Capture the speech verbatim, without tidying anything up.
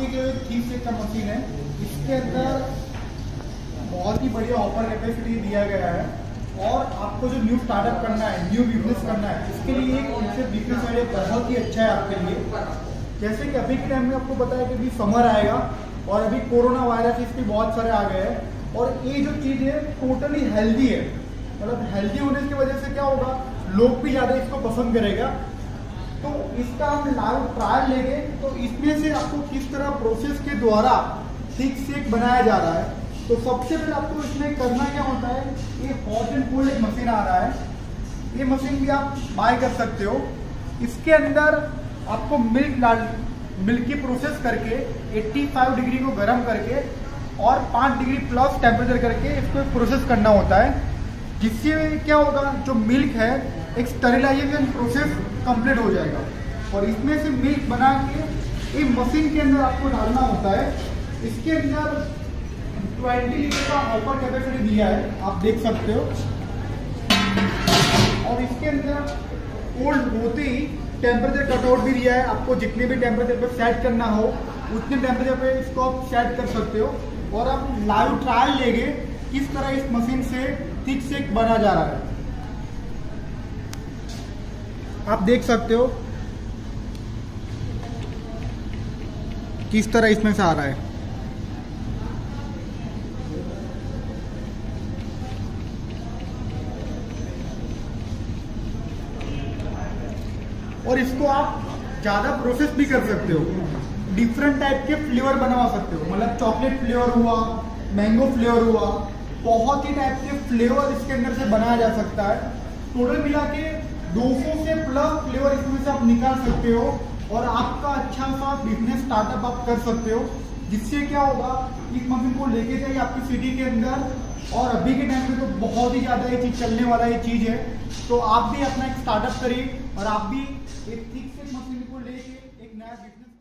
आपकी जो थ्री सेक का मशीन है इसके अंदर बहुत ही बढ़िया ऑफर कैपेसिटी दिया गया है। और आपको जो न्यू स्टार्टअप करना है, न्यू बिजनेस करना है, इसके लिए एक इनसे बिजनेस आइडिया बहुत ही अच्छा है आपके लिए। जैसे कि अभी के टाइम में आपको पता है कि अभी समर आएगा और अभी कोरोना वायरस इसके बहुत सारे आ गए हैं और ये जो चीज़ है टोटली हेल्दी है। मतलब हेल्दी होने की वजह से क्या होगा, लोग भी ज़्यादा इसको पसंद करेगा। तो इसका हम लाइव ट्रायल लेंगे। तो इसमें से आपको किस तरह प्रोसेस के द्वारा थिक सेक बनाया जा रहा है। तो सबसे पहले आपको इसमें करना क्या होता है, ये हॉट एंड कोल्ड एक मशीन आ रहा है, ये मशीन भी आप बाय कर सकते हो। इसके अंदर आपको मिल्क डाल मिल्क की प्रोसेस करके पचासी डिग्री को गर्म करके और पाँच डिग्री प्लस टेम्परेचर करके इसको प्रोसेस करना होता है, जिससे क्या होगा, जो मिल्क है एक स्टरलाइजेशन प्रोसेस कंप्लीट हो जाएगा और इसमें से मिल्क बना के एक मशीन के अंदर आपको डालना होता है। इसके अंदर बीस लीटर का ऑफर कैपेसिटी दिया है, आप देख सकते हो। और इसके अंदर कोल्ड होते ही टेम्परेचर कटआउट भी दिया है, आपको जितने भी टेम्परेचर पे सेट करना हो उतने टेम्परेचर पे इसको आप सेट कर सकते हो। और आप लाइव ट्रायल लेंगे किस तरह इस मशीन से थिक सेक बना जा रहा है, आप देख सकते हो किस तरह इसमें से आ रहा है। और इसको आप ज़्यादा प्रोसेस भी कर सकते हो, डिफरेंट टाइप के फ्लेवर बनवा सकते हो। मतलब चॉकलेट फ्लेवर हुआ, मैंगो फ्लेवर हुआ, बहुत ही टाइप के फ्लेवर इसके अंदर से बनाया जा सकता है। टोटल मिला के दो सौ से प्लस फ्लेवर इसमें से आप निकाल सकते हो और आपका अच्छा सा बिजनेस स्टार्टअप आप कर सकते हो। जिससे क्या होगा, इस मशीन को लेके जाइए आपकी सिटी के अंदर। और अभी के टाइम में तो बहुत ही ज़्यादा ये चीज़ चलने वाला ये चीज़ है। तो आप भी अपना एक स्टार्टअप करिए और आप भी एक थिक सेक मशीन को लेके एक नया बिजनेस